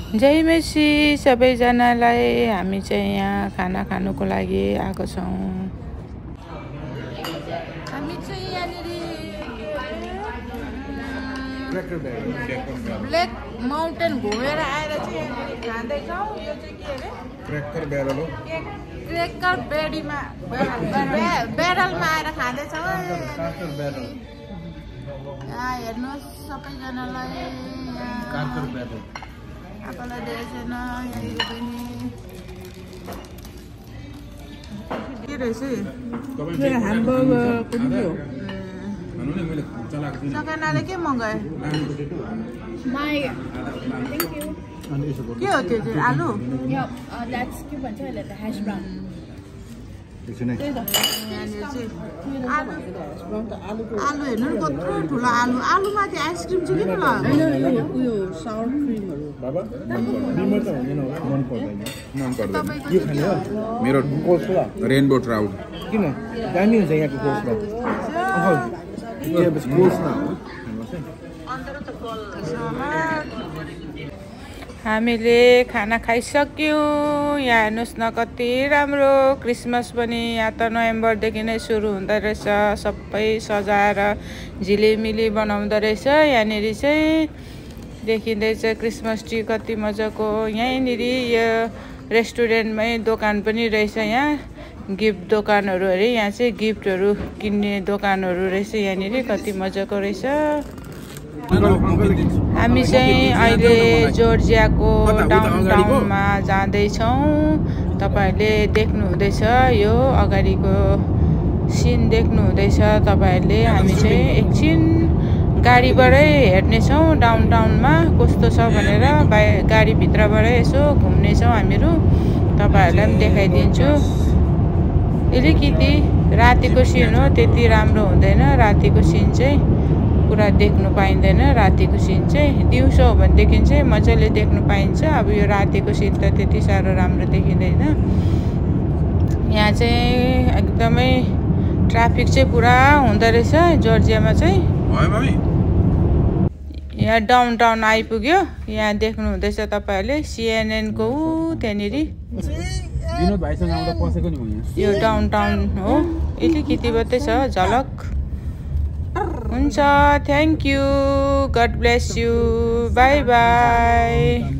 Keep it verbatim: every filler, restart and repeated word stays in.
जय Messi सबैजनालाई हामी चाहिँ यहाँ खाना खानुको लागि आएको छौं। हामी चाहिँ यहाँनेरि ब्ल्याक माउन्टेन घुमेर आएर चाहिँ खाँदै छौं। यो चाहिँ के अरे क्र्याकर ब्यारल हो। क्र्याकर बेडीमा ब्यारलमा आएर खाँदै छौं। क्र्याकर ब्यारल यहाँ हेर्नुस् सबैजनालाई क्र्याकर ब्यारल आपलाई धेरै छैन यहाँनिर पनि के रहेछ यो ह्यामबर्गर पनि हो। सकानाले के मगाए के हो त्यो चाहिँ आलु के भन्छ यसलाई त ह्याश ब्राउन। आलु हेर्नु कत्रो ठुलो आलु आलुमाथि आइसक्रिम चाहिँ किन लगाएको उयो सावर क्रिमहरु बाबा बिमर त हुँदैन होला मन पर्दैन मन पर्दैन यो खाने हो मेरो कोस्ला रेनबो ट्राउट किन दामी हुन्छ यहाँको कोस्ला अहँ यो बस कोस्ला हो अन्तर त कल हामीले खाना खाइसक्यौं। यहाँ हेर्नुस् न कति राम्रो क्रिसमस पनि यहाँ त नोभेम्बरदेखि नै सुरु हुँदै रहेछ। सबै सजाएर झिलिमिली बनाउँदै रहेछ। यहाँनिर चाहिँ देखिँदैछ क्रिसमस ट्री कति मजाको। यहाँनिर यो रेस्टुरेन्टमै दोकान पनि रहेछ। यहाँ गिफ्ट दोकानहरू अरे यहाँ चाहिँ गिफ्टहरू किन्ने दोकानहरू रहेछ। यहाँनिर कति मजाको रहेछ। हामी चाहिँ अहिले जर्जियाको डाउनटाउनमा जाँदैछौँ। तपाईहरुले देख्नु हुँदैछ यो अगाडिको सिन देख्नु हुँदैछ तपाईहरुले। हामी चाहिँ एकछिन गाडीबाटै हेर्नेछौँ डाउनटाउनमा कस्तो छ भनेर। गाडी भित्रबाटै यसो घुम्नेछौँ हामीहरू। तपाईहरुलाई पनि देखाइदिन्छु। अलिकति रातिको सिन हो त्यति राम्रो हुँदैन। रातिको सिन चाहिँ पुरा देख्नु पाइँदैन। रातिको सिन चाहिँ दिउँसो हो भनेदेखि चाहिँ मजाले देख्नु पाइन्छ। अब यो रातिको सिन त त्यति साह्रो राम्रो देखिँदैन। यहाँ चाहिँ एकदमै ट्राफिक चाहिँ पुरा हुँदो रहेछ जर्जियामा चाहिँ। यहाँ डाउनटाउन आइपुग्यो। यहाँ देख्नु हुँदैछ तपाईहरुले सीएनएन को त्यहाँनिर यो डाउनटाउन हो। अलिकति मात्रै छ झलक। हुन्छ thank you God bless you bye by.